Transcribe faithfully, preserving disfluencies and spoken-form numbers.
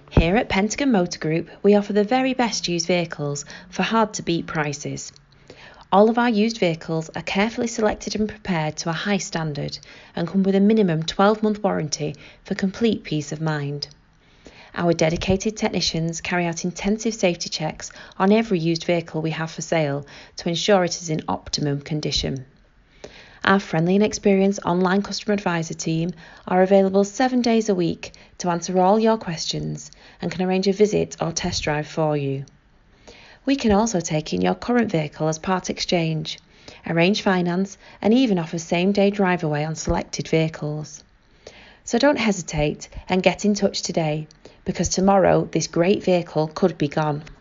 Here at Pentagon Motor Group, we offer the very best used vehicles for hard-to-beat prices. All of our used vehicles are carefully selected and prepared to a high standard and come with a minimum twelve-month warranty for complete peace of mind. Our dedicated technicians carry out intensive safety checks on every used vehicle we have for sale to ensure it is in optimum condition. Our friendly and experienced online customer advisor team are available seven days a week to answer all your questions and can arrange a visit or test drive for you. We can also take in your current vehicle as part exchange, arrange finance and even offer same-day drive away on selected vehicles. So don't hesitate and get in touch today, because tomorrow this great vehicle could be gone.